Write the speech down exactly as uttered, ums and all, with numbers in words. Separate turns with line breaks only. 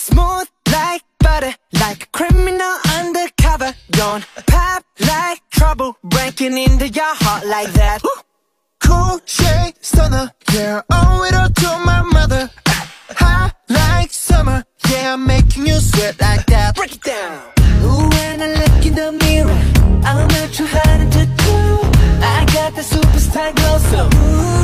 Smooth like butter, like a criminal undercover. Don't pop like trouble, breaking into your heart like that.
Cool shade stunner, yeah, owe it all to my mother. Hot like summer, yeah, I'm making you sweat like that.
Break it down.
Ooh, when I look in the mirror, I'm not too hard to do. I got the superstar glow, so ooh,